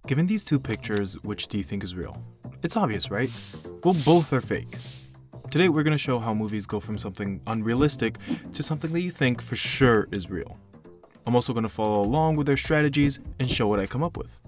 Given these two pictures, which do you think is real? It's obvious, right? Well, both are fake. Today we're going to show how movies go from something unrealistic to something that you think for sure is real. I'm also going to follow along with their strategies and show what I come up with.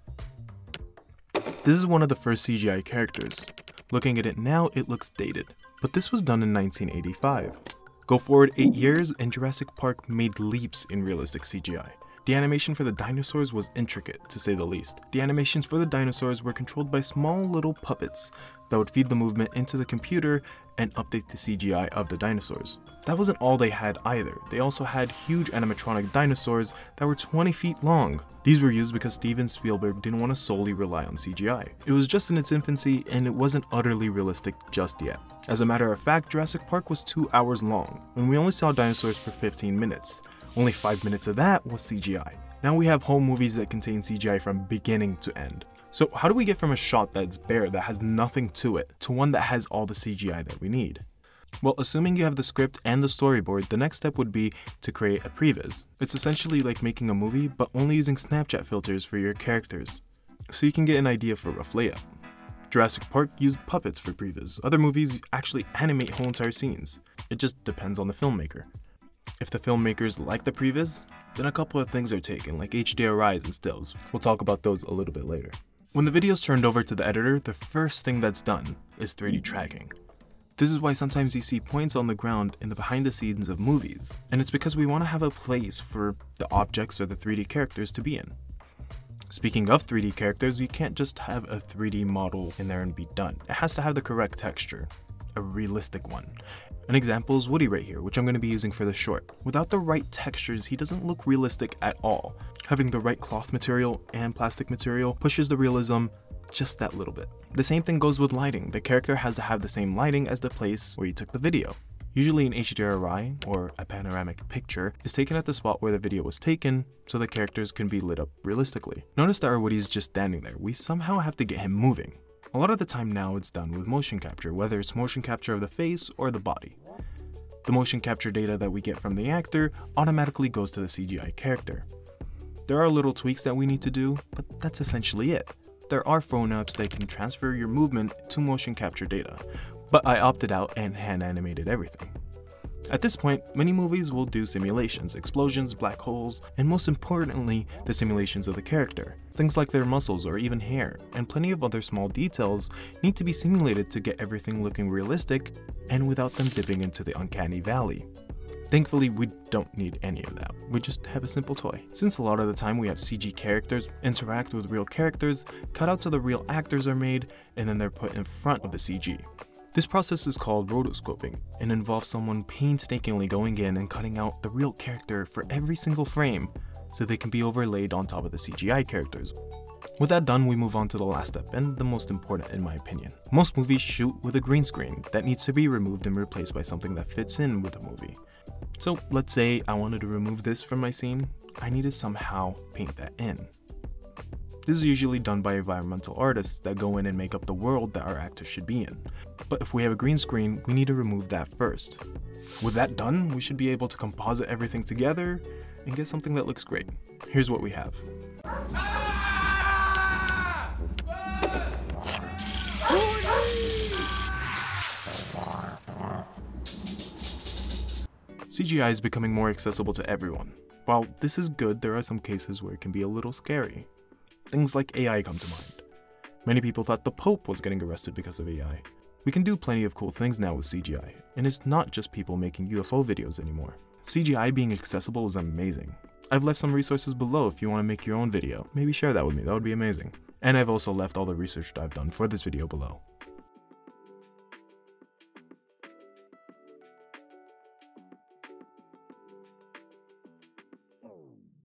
This is one of the first CGI characters. Looking at it now, it looks dated, but this was done in 1985. Go forward 8 years and Jurassic Park made leaps in realistic CGI. The animation for the dinosaurs was intricate, to say the least. The animations for the dinosaurs were controlled by small little puppets that would feed the movement into the computer and update the CGI of the dinosaurs. That wasn't all they had either. They also had huge animatronic dinosaurs that were 20 feet long. These were used because Steven Spielberg didn't want to solely rely on CGI. It was just in its infancy and it wasn't utterly realistic just yet. As a matter of fact, Jurassic Park was 2 hours long, and we only saw dinosaurs for 15 minutes. Only 5 minutes of that was CGI. Now we have home movies that contain CGI from beginning to end. So how do we get from a shot that's bare, that has nothing to it, to one that has all the CGI that we need? Well, assuming you have the script and the storyboard, the next step would be to create a previs. It's essentially like making a movie, but only using Snapchat filters for your characters, so you can get an idea for rough layout. Jurassic Park used puppets for previs. Other movies actually animate whole entire scenes. It just depends on the filmmaker. If the filmmakers like the previs, then a couple of things are taken, like HDRIs and stills. We'll talk about those a little bit later. When the video is turned over to the editor, the first thing that's done is 3D tracking. This is why sometimes you see points on the ground in the behind the scenes of movies, and it's because we want to have a place for the objects or the 3D characters to be in. Speaking of 3D characters, you can't just have a 3D model in there and be done. It has to have the correct texture, a realistic one. An example is Woody right here, which I'm going to be using for the short. Without the right textures, he doesn't look realistic at all. Having the right cloth material and plastic material pushes the realism just that little bit. The same thing goes with lighting. The character has to have the same lighting as the place where you took the video. Usually an HDRI, or a panoramic picture, is taken at the spot where the video was taken, so the characters can be lit up realistically. Notice that our Woody is just standing there. We somehow have to get him moving. A lot of the time now it's done with motion capture, whether it's motion capture of the face or the body. The motion capture data that we get from the actor automatically goes to the CGI character. There are little tweaks that we need to do, but that's essentially it. There are phone apps that can transfer your movement to motion capture data, but I opted out and hand animated everything. At this point, many movies will do simulations, explosions, black holes, and most importantly, the simulations of the character. Things like their muscles or even hair, and plenty of other small details need to be simulated to get everything looking realistic and without them dipping into the uncanny valley. Thankfully, we don't need any of that. We just have a simple toy. Since a lot of the time we have CG characters interact with real characters, cutouts of the real actors are made, and then they're put in front of the CG. This process is called rotoscoping and involves someone painstakingly going in and cutting out the real character for every single frame so they can be overlaid on top of the CGI characters. With that done, we move on to the last step, and the most important in my opinion. Most movies shoot with a green screen that needs to be removed and replaced by something that fits in with the movie. So let's say I wanted to remove this from my scene, I need to somehow paint that in. This is usually done by environmental artists that go in and make up the world that our actors should be in. But if we have a green screen, we need to remove that first. With that done, we should be able to composite everything together and get something that looks great. Here's what we have. CGI is becoming more accessible to everyone. While this is good, there are some cases where it can be a little scary. Things like AI come to mind. Many people thought the Pope was getting arrested because of AI. We can do plenty of cool things now with CGI, and it's not just people making UFO videos anymore. CGI being accessible is amazing. I've left some resources below if you want to make your own video. Maybe share that with me, that would be amazing. And I've also left all the research that I've done for this video below.